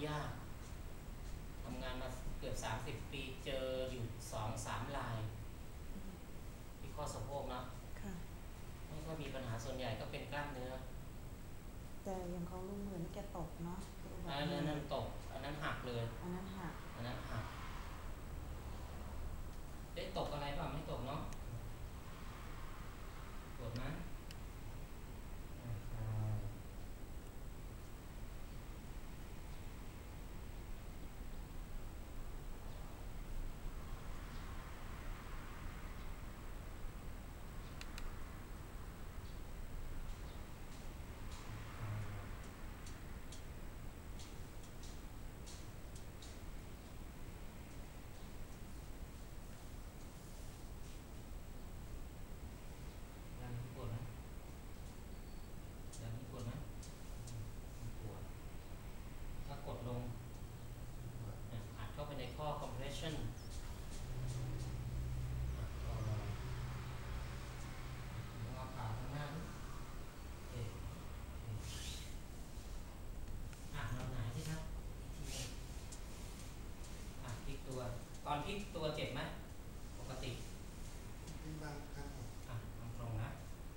ยากทำงานมาเกือบ30 ปีเจออยู่2-3 รายที่ข้อสะโพกนะไม่ค่อยมีปัญหาส่วนใหญ่ก็เป็นกล้ามเนื้อแต่อย่างของลุงเหมือนแกตกเนาะอันนั้นตกอันนั้นหักเลยอันนั้นหักได้ตกอะไรเปล่าไม่ตกเนาะปวดไหมถ้ากดลงอัดเข้าไปในข้อ compression เอาขาข้างหน้าเราหงายที่ครับพลิกตัวตอนพลิกตัวเจ็บไหมปกติบางครั้งตรงนะ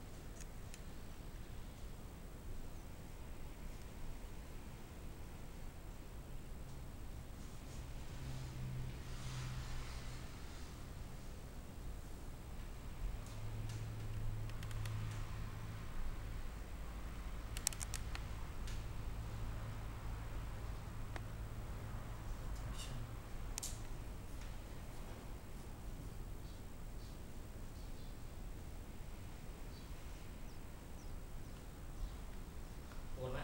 ปวดไหม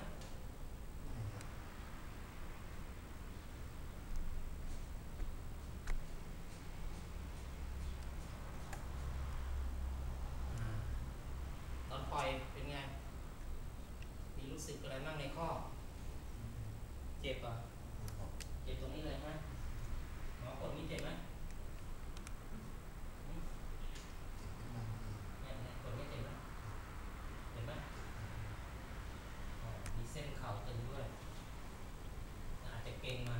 ตอนปล่อยเป็นไงมีรู้สึกอะไรบ้างในข้อเจ็บอ่ะเจ็บตรงนี้เลยไหมหมอกดนี่เจ็บไหมเนี่ยกดนี่เจ็บไหมเห็นไหมมีเส้นเข่าตึงด้วยอาจจะเกร็งมา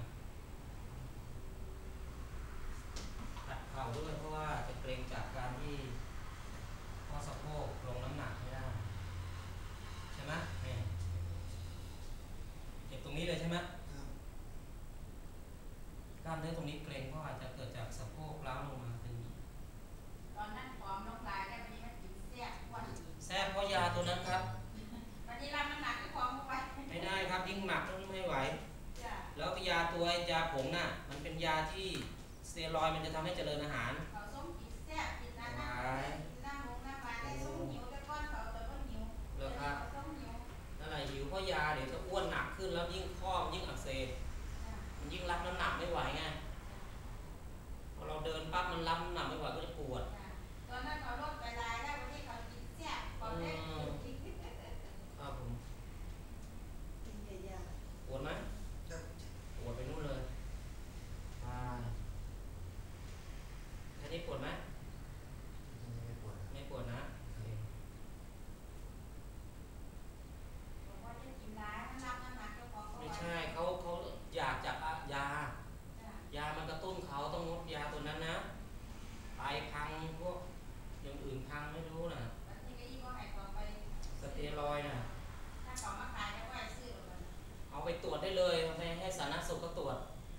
ขัดเข่าด้วยเพราะว่าจะเกร็งจากการที่ข้อสะโพกลงน้ำหนักไม่ได้ใช่ไหมเนี่ยเจ็บตรงนี้เลยใช่ไหมกล้ามเนื้อตรงนี้เกร็งเพราะอาจจะเกิดจากสะโพกล้าวลงมาเป็นตอนนั้นผอมลงหลายได้วันนี้มันกินแซ่บกว่าแซ่บเพราะยาตัวนั้นครับวันนี้รับน้ำหนักก็ผอมลงไปไม่ได้ครับยิ่งหนักก็ไม่ไหวแล้วยาตัวยาผงน่ะมันเป็นยาที่สเตียรอยด์มันจะทำให้เจริญอาหารเขาส้มกินแซ่บกินน้ำน้ำลงน้ำมาในส้มหิวแต่ก้อนเขาแต่ก็หิวเลยครับนั่นแหละหิวเพราะยาเดี๋ยวจะอ้วนหนักขึ้นแล้วยิ่งข้อยิ่งอักเสบมันยิ่งรับน้ำหนักไม่ไหวไงพอเราเดินปั๊บมันรับน้ำหนักไม่ไหวก็จะปวดตอนนั้นเขาลดไปลายได้วันนี้เขากินแซ่บเขาได้ครับผมกินเยอะปวดไหมปวดไปนู่นเลยแค่นี้ปวดไหมไม่ปวดนะไม่ใช่เขาอยากจะยามันกระตุ้นเขาต้องงดยาตัวนั้นนะไตพังพวกอย่างอื่นพังไม่รู้นะสเตียรอยด์นะถ้าเขามาขายแล้วก็ให้ซื้อหมดเอาไปตรวจได้เลยเอาไปให้สาธารณสุขก็ตรวจ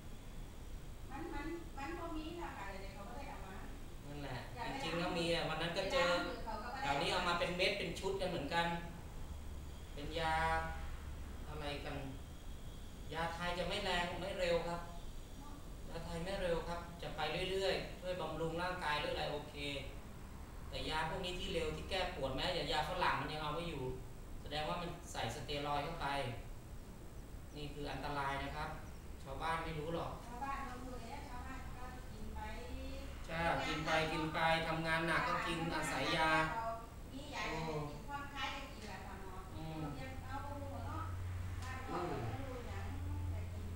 มันพวกนี้นะค่ะเดี๋ยวเขาก็ได้เอามานั่นแหละจริงๆก็มีวันนั้นก็เจอแถวนี้เอามาเป็นเม็ดเป็นชุดกันเหมือนกันเป็นยาอะไรกันยาไทยจะไม่แรงไม่เร็วครับยาไทยไม่เร็วครับจะไปเรื่อยๆช่วยบำรุงร่างกายหรืออะไรโอเคแต่ยาพวกนี้ที่เร็วที่แก้ปวดแม้แต่ยาฝรั่งมันยังเอาไม่อยู่แสดงว่ามันใส่สเตียรอยด์เข้าไปนี่คืออันตรายนะครับชาวบ้านไม่รู้หรอกชาวบ้านเราดูเลยชาวบ้านก็กินไปใช่กินไปทำงานหนักก็กินอาศัยยานี่ใหญ่กินความคล้ายจะกินแหละค่ะเนาะยังเอาไปดูเนาะบ้านเราดูอย่างแต่กินไป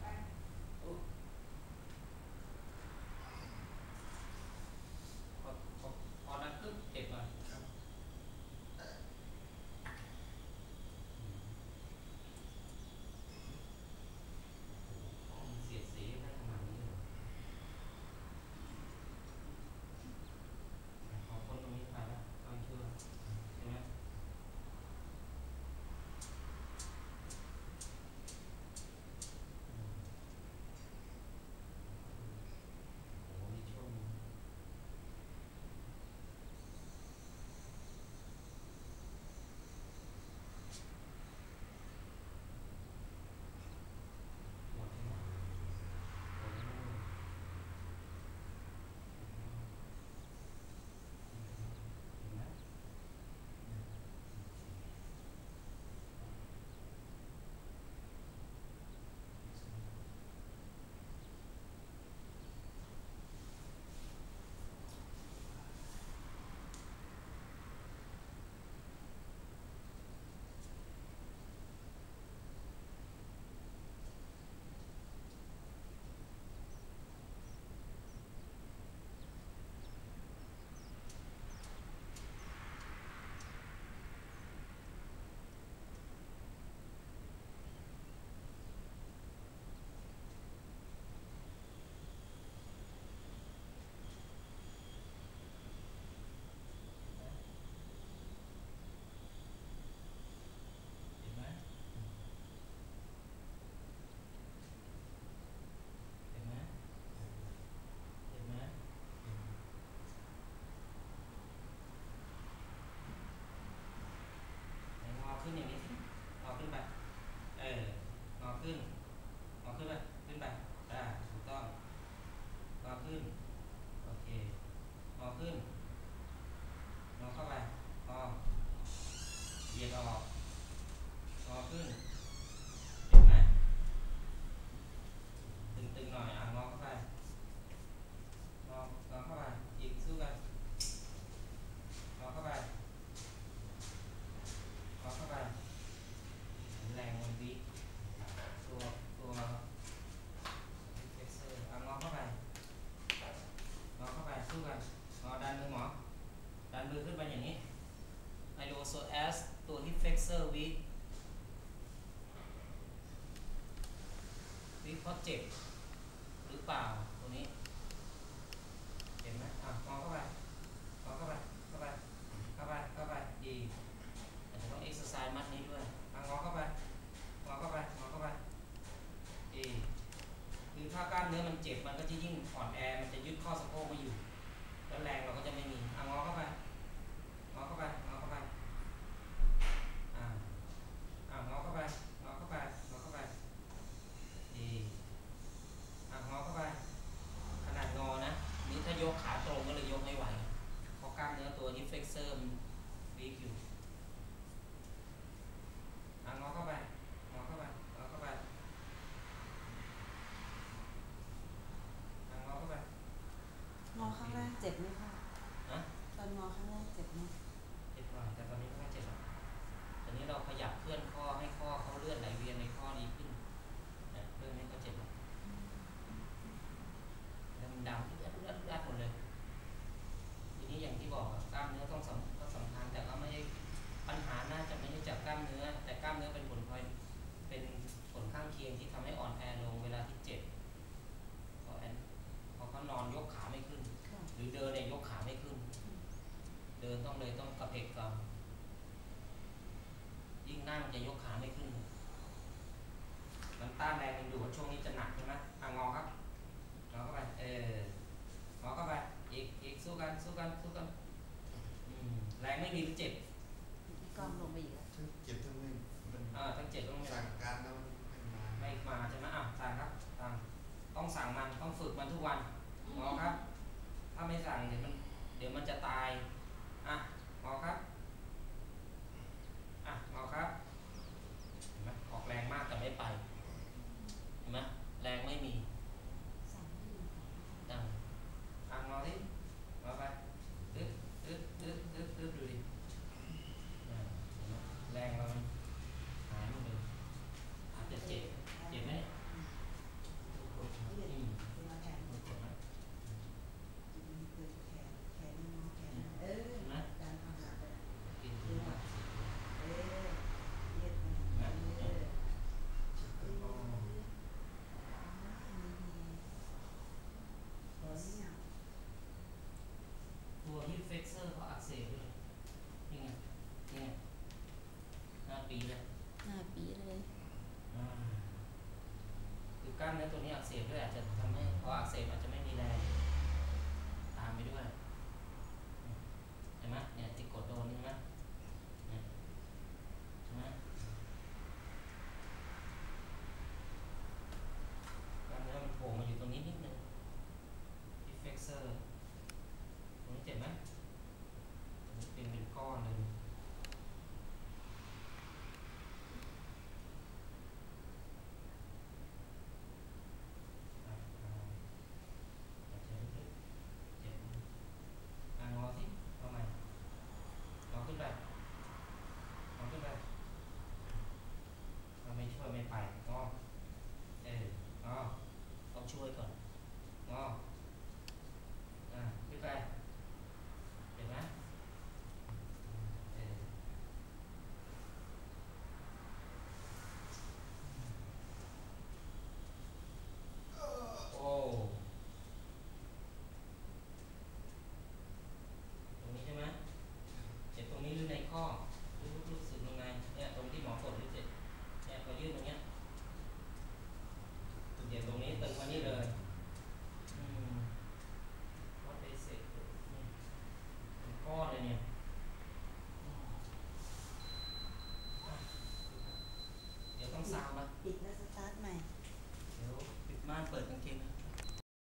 พอนั้นกึ๊บเจ็บอ่ะเพราะเจ็บหรือเปล่าตรงนี้เห็นไหมงอเข้าไปงอเข้าไปเข้าไปเข้าไปเข้าไปดีอาจจะต้องเอ็กซ์ไซส์มัดนี้ด้วยงอเข้าไปงอเข้าไปงอเข้าไปดีคือถ้ากล้ามเนื้อมันเจ็บมันก็จะยิ่งอ่อนแอมันจะยึดข้อสะโพกไม่อยู่แล้วแรงเราก็จะไม่มีงอเข้าไปงอเข้าไปงอเข้าไปงอเข้าไปงอเข้าไปงอเข้าไปดีงอเข้าไปขนาดงอนะนี่ถ้ายกขาตรงก็เลยยกไม่ไหวเพราะกล้ามเนื้อตัวฮิปเฟกเซอร์มันวีกอยู่งอเข้าไปงอเข้าไปงอเข้าไปงอเข้าไปงอข้างแรกเจ็บไหมคะนะตอนงอข้างแรกเจ็บไหมเจ็บหน่อยแต่ตอนนี้ไม่ค่อยเจ็บหรอกตอนนี้เราขยับเคลื่อนข้อให้ข้อเขาเลือดไหลเวียนในข้อดีขึ้นเนี่ยเรื่องนี้ก็เจ็บหรอกดำเลือดหมดเลยทีนี้อย่างที่บอกกล้ามเนื้อต้องสำคัญแต่ก็ไม่ได้ปัญหาน่าจะไม่ได้จากกล้ามเนื้อแต่กล้ามเนื้อเป็นผลข้างเคียงที่ทำให้อ่อนแอลงเวลาที่เจ็บพอเขานอนยกขาไม่ขึ้นค่ะหรือเดินเนี่ยยกขาไม่ขึ้น เดินต้องกระเพกก่อนยิ่งนั่งจะยกขาไม่ขึ้นมันต้านแรงดึงดูดช่วงนี้จะหนักใช่ไหมงอครับงอเข้าไปงอเข้าไปอีกสู้กันแรงไม่มีหรือเจ็บกล้องลงไปอีกแล้วทั้งเจ็บทั้งไม่มันทั้งเจ็บต้องสั่งการแล้วไม่มาไม่มาใช่ไหมสั่งครับต้องสั่งมันต้องฝึกมันทุกวันงอครับถ้าไม่สั่งเดี๋ยวมันจะตายงอครับงอครับเห็นไหมออกแรงมากแต่ไม่ไปเห็นไหมแรงไม่มีสั่งไม่อยู่งอที่งอไปตึ๊ดดูดิแรงเรามันหายหมดเลยอาจจะเจ็บไหมยืดเวลาแขนไม่เจ็บไหมยืดแขนงอแขนการทำงานไปกินถึงมากยืดไปตัวฮิปเฟกเซอร์เขาอักเสบด้วยนี่ไง5 ปีแล้ว 5 ปีเลยคือกล้ามเนื้อตัวนี้อักเสบด้วยอาจจะทำให้พออักเสบอาจจะไม่มีแรงตามไปด้วยเห็นไหมเนี่ยที่กดโดนนี่ไหมเนี่ยใช่ไหมกล้ามเนื้อมันโผล่มาอยู่ตรงนี้นิดนึงฮิปเฟกเซอร์ตรงนี้เจ็บไหมตรงนี้เป็นก้อนเลยงอสิเอาใหม่งอขึ้นไปมันไม่ช่วยไม่ไปงอต้องช่วยก่อนงอขึ้นไปเห็นไหมโอ้ตรงนี้ใช่ไหมเจ็บตรงนี้หรือในข้อรู้สึกยังไงเนี่ยตรงที่หมอกดหรือเจ็บเนี่ยพอยืดตรงเนี้ยเจ็บตรงนี้ตึง